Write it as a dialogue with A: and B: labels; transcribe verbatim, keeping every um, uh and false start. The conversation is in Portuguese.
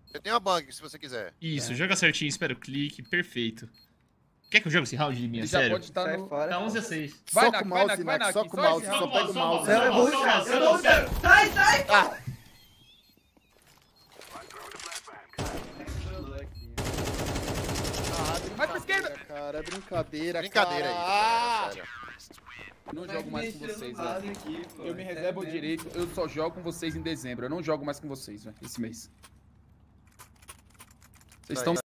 A: Eu tenho uma bang, se você quiser.
B: Isso, é. Joga certinho, espera o clique, perfeito. Quer que eu jogue esse round de minha,
C: Ele
B: sério?
C: já pode estar no...
D: fora.
B: Tá onze a seis.
C: Vai,
D: Só
C: Nak,
D: com o
C: vai,
D: mouse,
C: Nak, vai,
D: Nak,
C: Nak.
D: só com o
C: Só
D: mouse,
C: esse
D: só
C: round.
D: pega o mouse.
E: Eu vou rushar, eu vou rushar. Sai, sai!
D: Ah,
C: Vai pra esquerda.
D: cara, brincadeira,
A: Brincadeira
D: cara.
A: aí.
D: Ah!
A: Sério.
C: Eu não jogo mais com vocês, velho.
E: Aqui, pô.
C: Eu me
E: Até
C: reservo o
E: mesmo.
C: direito, eu só jogo com vocês em dezembro. Eu não jogo mais com vocês, velho, esse mês. Vocês
A: Aí.
C: estão